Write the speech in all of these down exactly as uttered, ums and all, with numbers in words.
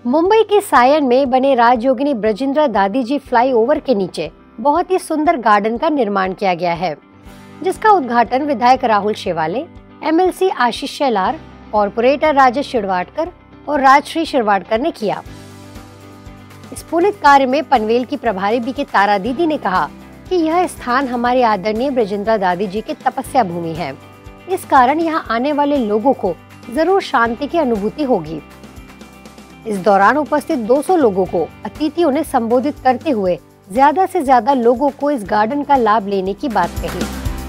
मुंबई के सायन में बने राजयोगिनी ब्रजेंद्र दादी जी फ्लाईओवर के नीचे बहुत ही सुंदर गार्डन का निर्माण किया गया है, जिसका उद्घाटन विधायक राहुल शेवाले, एमएलसी आशीष शेलार, कॉर्पोरेटर राजेश शिरवाडकर और राजश्री शिरवाडकर ने किया। इस पुनित कार्य में पनवेल की प्रभारी बीके तारा दीदी ने कहा कि यह स्थान हमारे आदरणीय ब्रजेंद्र दादी जी की तपस्या भूमि है। इस कारण यहाँ आने वाले लोगों को जरूर शांति की अनुभूति होगी। इस दौरान उपस्थित दो सौ लोगों को अतिथियों ने संबोधित करते हुए ज्यादा से ज्यादा लोगों को इस गार्डन का लाभ लेने की बात कही।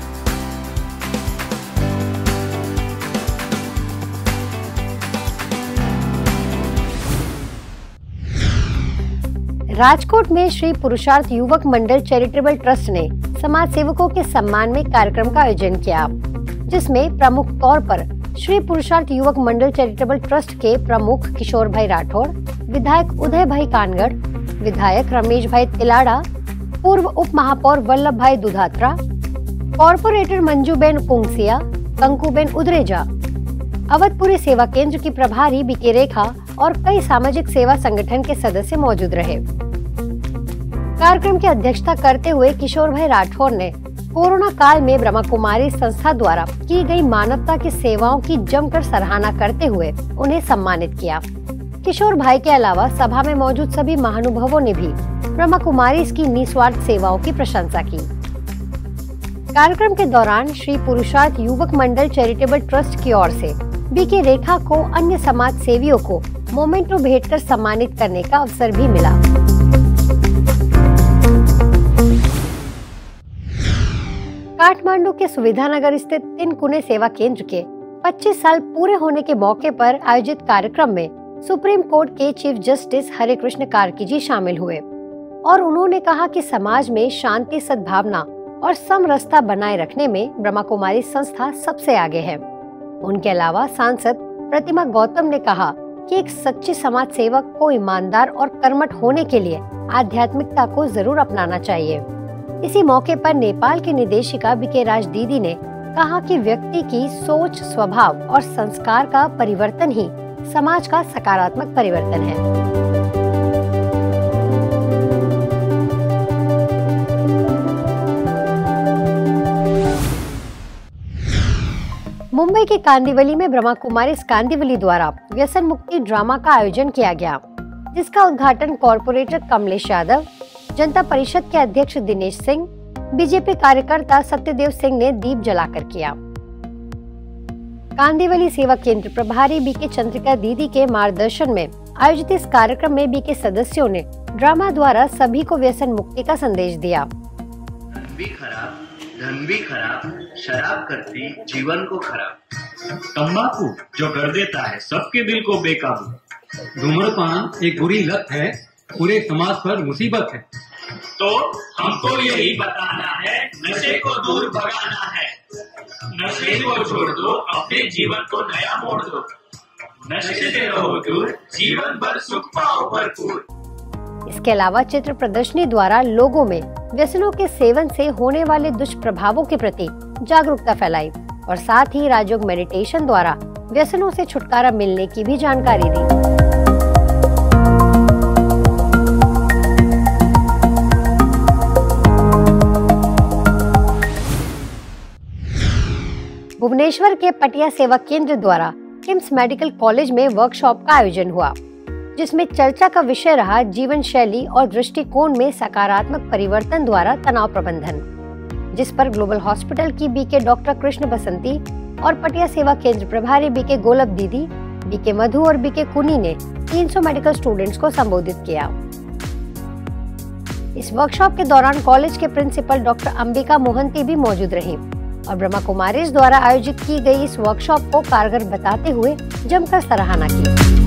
राजकोट में श्री पुरुषार्थ युवक मंडल चैरिटेबल ट्रस्ट ने समाज सेवकों के सम्मान में कार्यक्रम का आयोजन किया, जिसमें प्रमुख तौर पर श्री पुरुषार्थ युवक मंडल चैरिटेबल ट्रस्ट के प्रमुख किशोर भाई राठौड़, विधायक उदय भाई कानगड़, विधायक रमेश भाई तिलाड़ा, पूर्व उप महापौर वल्लभ भाई दुधात्रा, कॉर्पोरेटर मंजूबेन कुंगसिया, कंकुबेन उदरेजा, अवधपुरी सेवा केंद्र की प्रभारी बीके रेखा और कई सामाजिक सेवा संगठन के सदस्य मौजूद रहे। कार्यक्रम की अध्यक्षता करते हुए किशोर भाई राठौड़ ने कोरोना काल में ब्रह्मा कुमारी संस्था द्वारा की गई मानवता की सेवाओं की जमकर सराहना करते हुए उन्हें सम्मानित किया। किशोर भाई के अलावा सभा में मौजूद सभी महानुभावों ने भी ब्रह्मा कुमारी की निस्वार्थ सेवाओं की प्रशंसा की। कार्यक्रम के दौरान श्री पुरुषार्थ युवक मंडल चैरिटेबल ट्रस्ट की ओर से बीके रेखा को अन्य समाज सेवियों को मोमेंटो भेंट कर सम्मानित करने का अवसर भी मिला। काठमांडू के सुविधानगर स्थित तिनकुने सेवा केंद्र के पच्चीस साल पूरे होने के मौके पर आयोजित कार्यक्रम में सुप्रीम कोर्ट के चीफ जस्टिस हरे कृष्ण कार्की जी शामिल हुए और उन्होंने कहा कि समाज में शांति, सद्भावना और समरसता बनाए रखने में ब्रह्मा कुमारी संस्था सबसे आगे है। उनके अलावा सांसद प्रतिमा गौतम ने कहा कि एक सच्चे समाज सेवक को ईमानदार और कर्मठ होने के लिए आध्यात्मिकता को जरूर अपनाना चाहिए। इसी मौके पर नेपाल की निदेशिका बीके राज दीदी ने कहा कि व्यक्ति की सोच, स्वभाव और संस्कार का परिवर्तन ही समाज का सकारात्मक परिवर्तन है। मुंबई के कांदिवली में ब्रह्मा कुमारी कांदिवली द्वारा व्यसन मुक्ति ड्रामा का आयोजन किया गया, जिसका उद्घाटन कॉर्पोरेटर कमलेश यादव, जनता परिषद के अध्यक्ष दिनेश सिंह, बीजेपी कार्यकर्ता सत्यदेव सिंह ने दीप जलाकर किया। कांदिवली सेवा केंद्र प्रभारी बीके चंद्रिका दीदी के मार्गदर्शन में आयोजित इस कार्यक्रम में बीके सदस्यों ने ड्रामा द्वारा सभी को व्यसन मुक्ति का संदेश दिया। धन भी खराब, धन भी खराब, शराब करती जीवन को खराब, तंबाकू जो कर देता है सबके दिल को बेकाबू, धूम्रपान एक बुरी लत है, पूरे समाज पर मुसीबत है। तो हमको यही बताना है, नशे को दूर भगाना है। नशे को छोड़ दो, अपने जीवन को नया मोड़ दो। नशे से रहो दूर, जीवन भर सुख पाओ भरपूर। इसके अलावा चित्र प्रदर्शनी द्वारा लोगों में व्यसनों के सेवन से होने वाले दुष्प्रभावों के प्रति जागरूकता फैलाई और साथ ही राजयोग मेडिटेशन द्वारा व्यसनों से छुटकारा मिलने की भी जानकारी दी। भुवनेश्वर के पटिया सेवा केंद्र द्वारा किम्स मेडिकल कॉलेज में वर्कशॉप का आयोजन हुआ, जिसमें चर्चा का विषय रहा जीवन शैली और दृष्टिकोण में सकारात्मक परिवर्तन द्वारा तनाव प्रबंधन, जिस पर ग्लोबल हॉस्पिटल की बीके डॉक्टर कृष्ण बसंती और पटिया सेवा केंद्र प्रभारी बीके गोलब दीदी, बीके मधु और बीके कुनी ने तीन सौ मेडिकल स्टूडेंट्स को संबोधित किया। इस वर्कशॉप के दौरान कॉलेज के प्रिंसिपल डॉक्टर अंबिका मोहंती भी मौजूद रही और ब्रह्मा कुमारीज द्वारा आयोजित की गई इस वर्कशॉप को कारगर बताते हुए जमकर सराहना की।